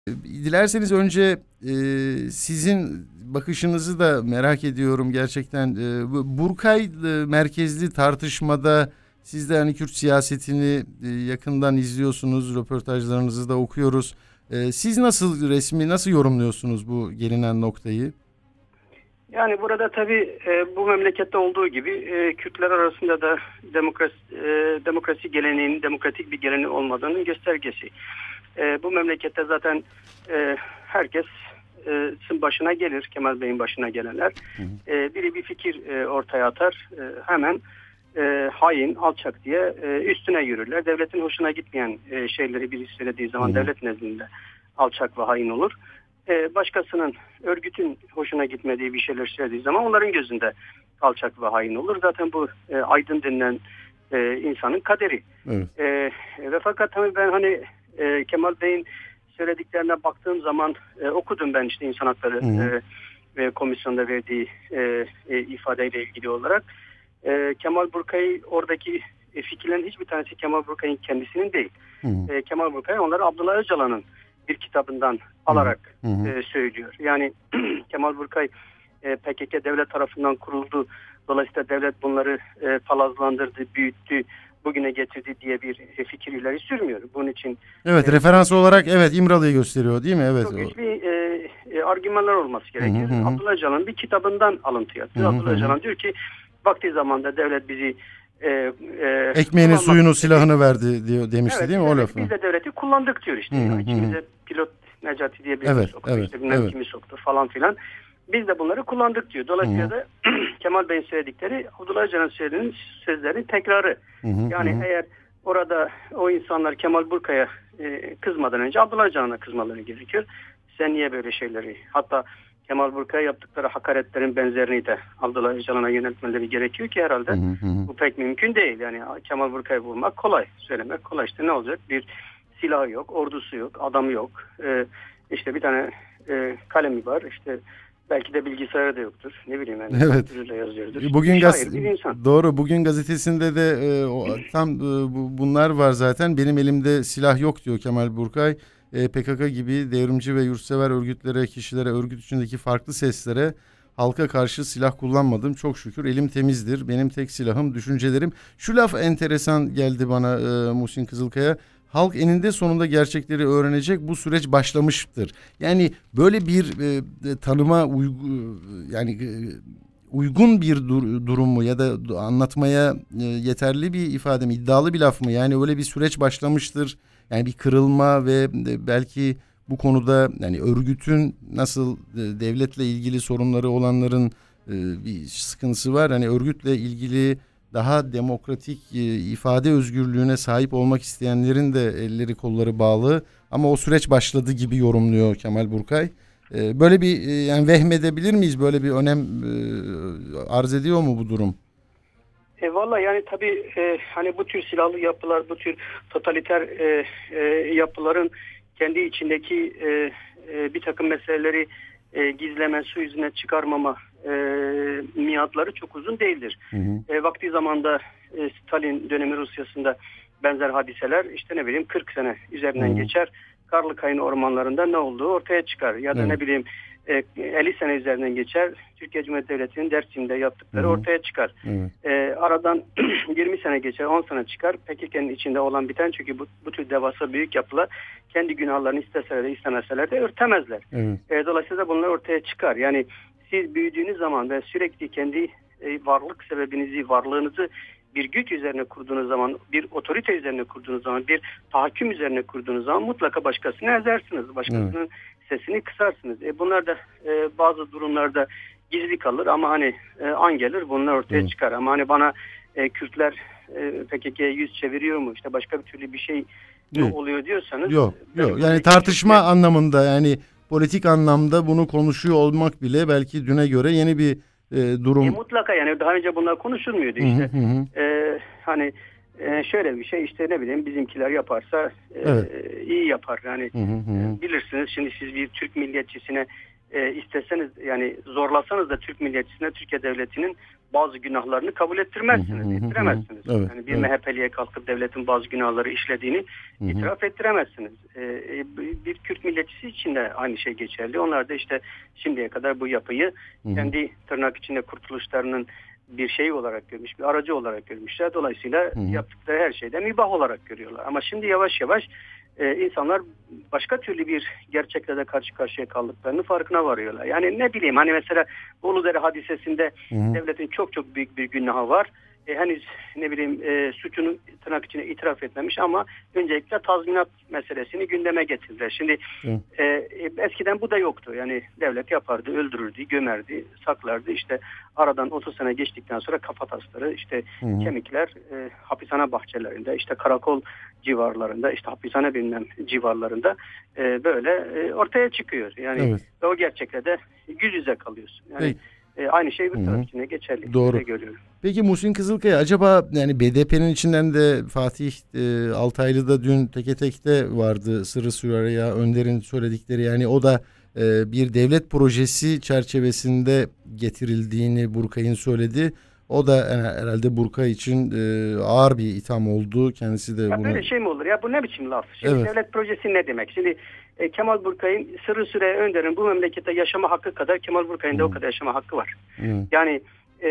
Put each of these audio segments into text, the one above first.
Dilerseniz önce sizin bakışınızı da merak ediyorum gerçekten. Burkay merkezli tartışmada siz de hani Kürt siyasetini yakından izliyorsunuz, röportajlarınızı da okuyoruz. Siz nasıl yorumluyorsunuz bu gelinen noktayı? Yani burada tabii bu memlekette olduğu gibi Kürtler arasında da demokrasi geleneğinin demokratik bir geleneği olmadığının göstergesi. Bu memlekette zaten herkesin başına gelir, Kemal Bey'in başına gelenler. Biri bir fikir ortaya atar, hemen hain, alçak diye üstüne yürürler. Devletin hoşuna gitmeyen şeyleri biri söylediği zaman devlet nezdinde alçak ve hain olur. Başkasının, örgütün hoşuna gitmediği bir şeyler söylediği zaman onların gözünde alçak ve hain olur. Zaten bu aydın denilen insanın kaderi. Evet. Ve fakat tabii ben Kemal Bey'in söylediklerine baktığım zaman okudum ben işte İnsan Hakları Komisyonu'nda verdiği ifadeyle ilgili olarak. Kemal Burkay oradaki fikirlerin hiçbir tanesi Kemal Burkay'ın kendisinin değil. Kemal Burkay onları Abdullah Öcalan'ın bir kitabından alarak söylüyor. Yani Kemal Burkay PKK devlet tarafından kuruldu. Dolayısıyla devlet bunları palazlandırdı, büyüttü, bugüne getirdi diye bir fikir ileri sürmüyor. Bunun için referans olarak İmralı'yı gösteriyor değil mi? Evet. Çok güçlü argümanlar olması gerekir. Abdullah Öcalan bir kitabından alıntı yapıyor. Abdullah Öcalan diyor ki vakti zamanda devlet bizi ekmeğini, suyunu, silahını verdi diyor demişti değil mi o lafı? Biz de devleti kullandık diyor işte. İçimize pilot Necati diye bir soktu. İşte kimi soktu falan filan. Biz de bunları kullandık diyor. Dolayısıyla da Kemal Bey'in söyledikleri Abdullah Öcalan'ın söylediğinin sözlerinin tekrarı. Eğer orada o insanlar Kemal Burkay'a kızmadan önce Abdullah Öcalan'a kızmaları gerekiyor. Sen niye böyle şeyleri, hatta Kemal Burkay'a yaptıkları hakaretlerin benzerini de Abdullah Öcalan'a yöneltmeleri gerekiyor ki herhalde bu pek mümkün değil. Yani Kemal Burkay'ı vurmak kolay, söylemek kolay. İşte ne olacak? Bir silahı yok, ordusu yok, adamı yok. İşte bir tane kalemi var. İşte belki de bilgisayarı da yoktur. Ne bileyim yani. Evet. Yazıyordur. Bugün gazetesinde de bunlar var zaten. Benim elimde silah yok diyor Kemal Burkay. PKK gibi devrimci ve yurtsever örgütlere, kişilere, örgüt içindeki farklı seslere, halka karşı silah kullanmadım. Çok şükür elim temizdir. Benim tek silahım düşüncelerim. Şu laf enteresan geldi bana Muhsin Kızılkaya. Halk eninde sonunda gerçekleri öğrenecek, bu süreç başlamıştır. Yani böyle bir tanıma uygun bir durum mu ya da anlatmaya yeterli bir ifade mi, iddialı bir laf mı? Yani öyle bir süreç başlamıştır. Yani bir kırılma ve belki bu konuda yani örgütün nasıl devletle ilgili sorunları olanların bir sıkıntısı var. Hani örgütle ilgili daha demokratik ifade özgürlüğüne sahip olmak isteyenlerin de elleri kolları bağlı ama o süreç başladı gibi yorumluyor Kemal Burkay. Böyle bir yani vehmedebilir miyiz? Böyle bir önem arz ediyor mu bu durum? Valla yani tabii bu tür silahlı yapılar, bu tür totaliter yapıların kendi içindeki bir takım meseleleri gizleme, su yüzüne çıkarmama miadları çok uzun değildir. Vakti zamanda Stalin dönemi Rusyası'nda benzer hadiseler 40 sene üzerinden geçer. Karlıkayın ormanlarında ne olduğu ortaya çıkar. Ya da 50 sene üzerinden geçer. Türkiye Cumhuriyeti Devleti'nin Dersim'de yaptıkları ortaya çıkar. Aradan 20 sene geçer, 10 sene çıkar. PKK'nın içinde olan biten, çünkü bu tür devasa büyük yapılar kendi günahlarını isteseler de istemeseler de örtemezler. Dolayısıyla bunlar ortaya çıkar. Yani siz büyüdüğünüz zaman ve sürekli kendi varlık sebebinizi, varlığınızı bir güç üzerine kurduğunuz zaman, bir otorite üzerine kurduğunuz zaman, bir tahakküm üzerine kurduğunuz zaman mutlaka başkasını ezersiniz. Başkasının sesini kısarsınız. Bunlar da bazı durumlarda gizli kalır ama an gelir bunlar ortaya çıkar. Ama bana Kürtler PKK'ya yüz çeviriyor mu, işte başka bir türlü bir şey oluyor diyorsanız. Yok. Yani tartışma anlamında, yani politik anlamda bunu konuşuyor olmak bile belki düne göre yeni bir durum. Mutlaka yani daha önce bunlar konuşulmuyordu işte. Şöyle bir şey, bizimkiler yaparsa iyi yapar. Bilirsiniz, şimdi siz bir Türk milliyetçisine isteseniz, yani zorlasanız da Türk milliyetçisine Türkiye Devleti'nin bazı günahlarını kabul ettirmezsiniz, ettiremezsiniz. Evet, Yani bir MHP'liye kalkıp devletin bazı günahları işlediğini itiraf ettiremezsiniz. Bir Kürt milletçisi için de aynı şey geçerli. Onlar da işte şimdiye kadar bu yapıyı kendi tırnak içinde kurtuluşlarının bir şey olarak görmüş, bir aracı olarak görmüşler. Dolayısıyla yaptıkları her şeyde mübah olarak görüyorlar. Ama şimdi yavaş yavaş insanlar başka türlü bir gerçekle de karşı karşıya kaldıklarını farkına varıyorlar. Yani ne bileyim, hani mesela Uludere hadisesinde devletin çok çok büyük bir günahı var. Henüz ne bileyim suçunu tırnak içine itiraf etmemiş ama öncelikle tazminat meselesini gündeme getirdiler. Şimdi eskiden bu da yoktu. Yani devlet yapardı, öldürürdü, gömerdi, saklardı. İşte aradan 30 sene geçtikten sonra kafatasları, işte kemikler hapishane bahçelerinde, işte karakol civarlarında, işte hapishane bilmem civarlarında böyle ortaya çıkıyor. Yani o gerçekle de yüz yüze kalıyorsun. Yani aynı şey bir taraf içinde geçerli. Doğru. Görüyorum. Peki Muhsin Kızılkaya, acaba yani BDP'nin içinden de Fatih Altaylı da dün teke tekte vardı, Sırrı Süreyya Önder'in söyledikleri, yani o da bir devlet projesi çerçevesinde getirildiğini Burkay'ın söyledi. O da herhalde Burkay için ağır bir itham oldu. Kendisi de bunu... Böyle şey mi olur ya? Bu ne biçim laf? Şimdi devlet projesi ne demek? Şimdi Kemal Burkay'ın, Sırrı Süreyya Önder'in bu memlekette yaşama hakkı kadar Kemal Burkay'ın da o kadar yaşama hakkı var. Yani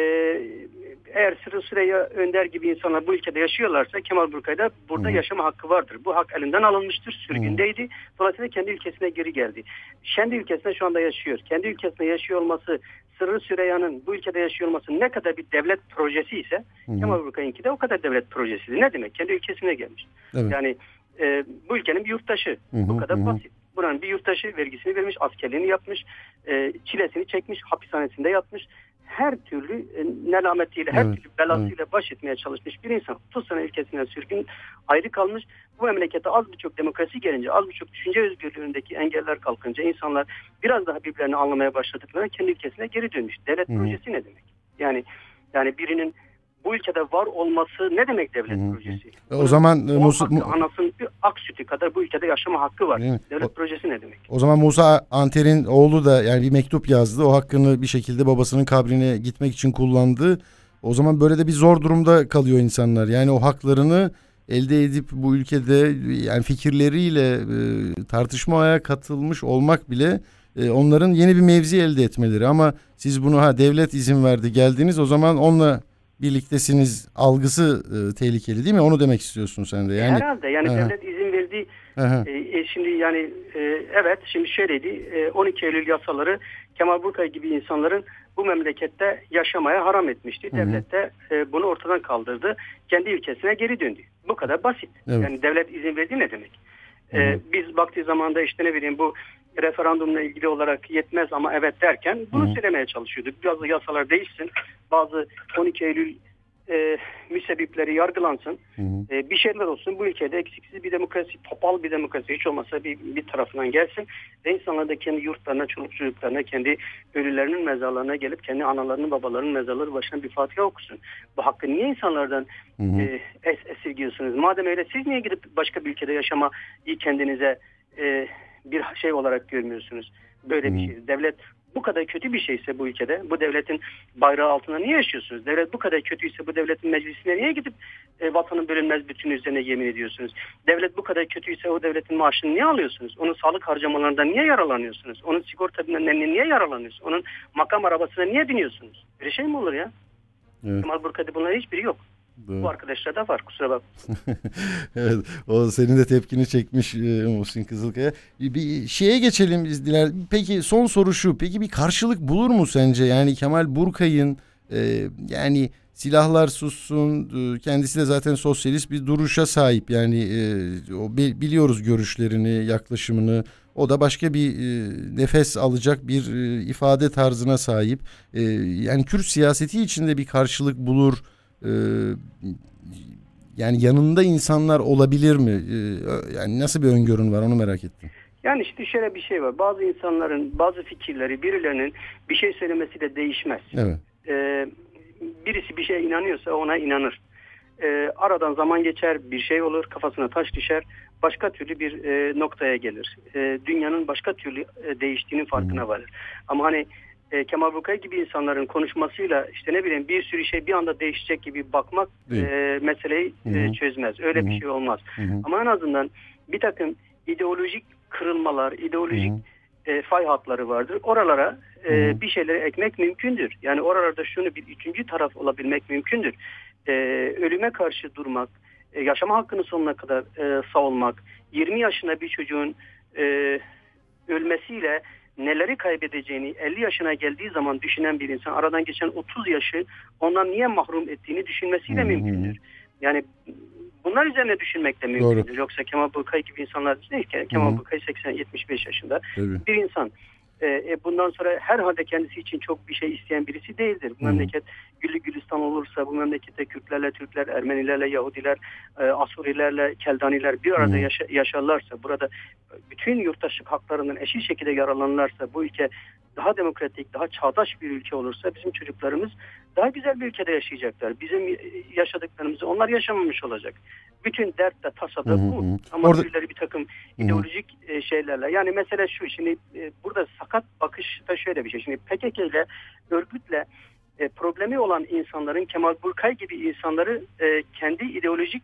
eğer Sırrı Süreyya Önder gibi insanlar bu ülkede yaşıyorlarsa Kemal Burkay'da burada yaşama hakkı vardır. Bu hak elinden alınmıştır. Sürgündeydi. Dolayısıyla kendi ülkesine geri geldi. Kendi ülkesinde şu anda yaşıyor. Kendi ülkesinde yaşıyor olması, Sırrı Süreyya'nın bu ülkede yaşıyor olması ne kadar bir devlet projesi ise Kemal Burkay'ınki de o kadar devlet projesiydi. Ne demek? Kendi ülkesine gelmiş. Yani bu ülkenin bir yurttaşı. Bu kadar basit. Buranın bir yurttaşı, vergisini vermiş, askerliğini yapmış, çilesini çekmiş, hapishanesinde yatmış. Her türlü nelametiyle, her türlü belasıyla baş etmeye çalışmış bir insan. 30 sene ülkesinden sürgün ayrı kalmış. Bu memlekette az buçuk demokrasi gelince, az buçuk düşünce özgürlüğündeki engeller kalkınca insanlar biraz daha birbirlerini anlamaya başladıklarında kendi ülkesine geri dönmüş. Devlet projesi ne demek? Yani birinin bu ülkede var olması ne demek devlet projesi? O zaman anasının bir ak sütü kadar bu ülkede yaşama hakkı var. Devlet projesi ne demek? O zaman Musa Anter'in oğlu da yani bir mektup yazdı. O hakkını bir şekilde babasının kabrine gitmek için kullandı. O zaman böyle de bir zor durumda kalıyor insanlar. Yani o haklarını elde edip bu ülkede yani fikirleriyle tartışmaya katılmış olmak bile onların yeni bir mevzi elde etmeleri. Ama siz bunu devlet izin verdi geldiniz, o zaman onunla birliktesiniz algısı tehlikeli değil mi? Onu demek istiyorsun sen de. Yani, herhalde yani devlet izin verdi. Şimdi yani evet, şimdi şöyleydi, 12 Eylül yasaları Kemal Burkay gibi insanların bu memlekette yaşamaya haram etmişti. Devlet de bunu ortadan kaldırdı. Kendi ülkesine geri döndü. Bu kadar basit. Yani devlet izin verdi ne demek? Biz baktığı zamanda işte ne bileyim bu referandumla ilgili olarak yetmez ama evet derken bunu söylemeye çalışıyorduk. Bazı yasalar değişsin. Bazı 12 Eylül müsebbipleri yargılansın. Bir şeyler olsun. Bu ülkede eksiksiz bir demokrasi, topal bir demokrasi hiç olmasa bir tarafından gelsin. Ve insanlar da kendi yurtlarına, çoluk çocuklarına, kendi ölülerinin mezarlarına gelip kendi analarının, babalarının mezarları başına bir Fatiha okusun. Bu hakkı niye insanlardan esirgiyorsunuz? Madem öyle, siz niye gidip başka bir ülkede yaşamayı kendinize bir şey olarak görmüyorsunuz? Böyle bir şey. Devlet bu kadar kötü bir şeyse bu ülkede, bu devletin bayrağı altında niye yaşıyorsunuz? Devlet bu kadar kötüyse bu devletin meclisine niye gidip vatanın bölünmez bütünü üzerine yemin ediyorsunuz? Devlet bu kadar kötüyse o devletin maaşını niye alıyorsunuz? Onun sağlık harcamalarından niye yararlanıyorsunuz? Onun sigorta bilimlerinden niye yararlanıyorsunuz? Onun makam arabasına niye biniyorsunuz? Böyle şey mi olur ya? Kemal Burkay'da bunların hiçbiri yok. Doğru. Bu arkadaşlar da var, kusura bakma. Evet, o senin de tepkini çekmiş Muhsin Kızılkaya. Bir şeye geçelim izdiler. Peki son soru şu. Peki bir karşılık bulur mu sence? Yani Kemal Burkay'ın yani silahlar sussun, kendisi de zaten sosyalist bir duruşa sahip. Yani o biliyoruz görüşlerini, yaklaşımını. O da başka bir nefes alacak bir ifade tarzına sahip. Yani Kürt siyaseti içinde bir karşılık bulur. Yani yanında insanlar olabilir mi? Yani nasıl bir öngörün var, onu merak ettim. Yani işte şöyle bir şey var. Bazı insanların bazı fikirleri birilerinin bir şey söylemesi de değişmez. Evet. Birisi bir şeye inanıyorsa ona inanır. Aradan zaman geçer, bir şey olur, kafasına taş düşer, başka türlü bir noktaya gelir. Dünyanın başka türlü değiştiğinin farkına varır. Ama hani Kemal Burkay gibi insanların konuşmasıyla işte ne bileyim bir sürü şey bir anda değişecek gibi bakmak meseleyi çözmez. Öyle bir şey olmaz. Ama en azından bir takım ideolojik kırılmalar, ideolojik fay hatları vardır. Oralara bir şeyleri ekmek mümkündür. Yani oralarda şunu bir üçüncü taraf olabilmek mümkündür. Ölüme karşı durmak, yaşama hakkını sonuna kadar savunmak, 20 yaşında bir çocuğun ölmesiyle neleri kaybedeceğini 50 yaşına geldiği zaman düşünen bir insan aradan geçen 30 yaşı ondan niye mahrum ettiğini düşünmesiyle mümkündür. Yani bunlar üzerine düşünmek de mümkündür. Doğru. Yoksa Kemal Burkay gibi insanlar değil ki. Kemal Burkay 80-75 yaşında bir insan. Bundan sonra herhalde kendisi için çok bir şey isteyen birisi değildir. Bu memleket güllü gülistan olursa, bu memlekette Kürtlerle Türkler, Ermenilerle Yahudiler, Asurilerle Keldaniler bir arada yaşarlarsa, burada bütün yurttaşlık haklarından eşit şekilde yararlanırlarsa, bu ülke daha demokratik, daha çağdaş bir ülke olursa bizim çocuklarımız daha güzel bir ülkede yaşayacaklar. Bizim yaşadıklarımızı onlar yaşamamış olacak. Bütün dert de tasa da bu. Ama birileri bir takım ideolojik şeylerle. Yani mesela şu, şimdi burada sakat bakış da şöyle bir şey. Şimdi PKK ile örgütle problemi olan insanların, Kemal Burkay gibi insanları kendi ideolojik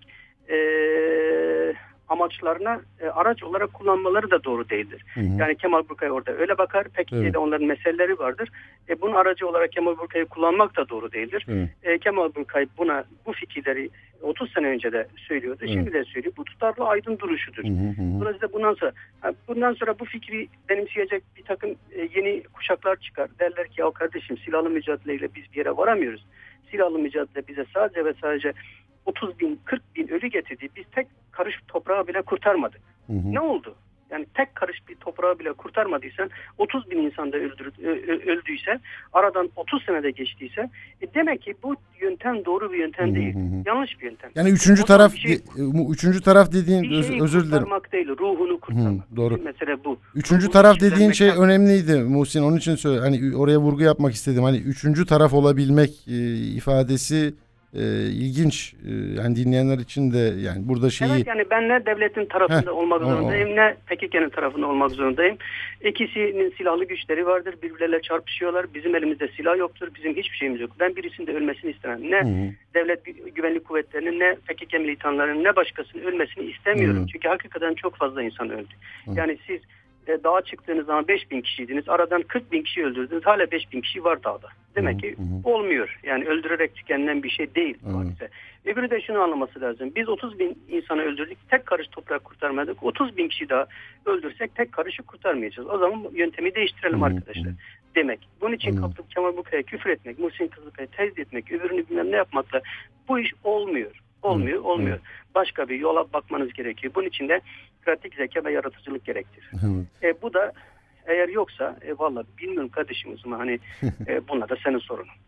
amaçlarına araç olarak kullanmaları da doğru değildir. Yani Kemal Burkay orada öyle bakar. PKK'de onların meseleleri vardır. Bunun aracı olarak Kemal Burkay'ı kullanmak da doğru değildir. Kemal Burkay bu fikirleri 30 sene önce de söylüyordu. Şimdi de söylüyor. Bu tutarlı aydın duruşudur. Dolayısıyla bundan sonra bu fikri benimseyecek bir takım yeni kuşaklar çıkar. Derler ki ya kardeşim, silahlı mücadeleyle biz bir yere varamıyoruz. Silahlı mücadele bize sadece ve sadece 30 bin, 40 bin ölü getirdi. Biz tek karış toprağı bile kurtarmadık. Ne oldu? Yani tek karış bir toprağı bile kurtarmadıysan, 30 bin insan da öldüyse, aradan 30 senede geçtiyse, demek ki bu yöntem doğru bir yöntem değil. Yanlış bir yöntem. Yani üçüncü taraf dediğin, özür dilerim. Kurtarmak değil, ruhunu kurtarmak. Doğru. Mesele bu. Üçüncü taraf dediğin şey önemliydi Muhsin. Onun için hani oraya vurgu yapmak istedim. Hani üçüncü taraf olabilmek ifadesi ilginç. Yani dinleyenler için de yani burada şeyi... Evet, yani ben ne devletin tarafında olmak zorundayım, ne PKK'nın tarafında olmak zorundayım. İkisinin silahlı güçleri vardır. Birbirleriyle çarpışıyorlar. Bizim elimizde silah yoktur. Bizim hiçbir şeyimiz yok. Ben birisinin de ölmesini istemem. Ne devlet güvenlik kuvvetlerinin, ne PKK militanlarının, ne başkasının ölmesini istemiyorum. Çünkü hakikaten çok fazla insan öldü. Yani siz dağa çıktığınız zaman 5.000 kişiydiniz. Aradan 40.000 kişi öldürdünüz. Hala 5.000 kişi var dağda. Demek ki olmuyor. Yani öldürerek tükenilen bir şey değil. Öbürü de şunu anlaması lazım. Biz 30.000 insanı öldürdük. Tek karış toprak kurtarmadık. 30.000 kişi daha öldürsek tek karışı kurtarmayacağız. O zaman yöntemi değiştirelim arkadaşlar. Demek. Bunun için kalkıp Kemal Burkay'a küfür etmek, Muhsin Kızılkaya tezit etmek, öbürünü bilmem ne yapmakla bu iş olmuyor. Olmuyor. Başka bir yola bakmanız gerekiyor. Bunun için de pratik zeka ve yaratıcılık gerektirir. Bu da eğer yoksa vallahi bilmiyorum kardeşim, hani bunlar da senin sorunun.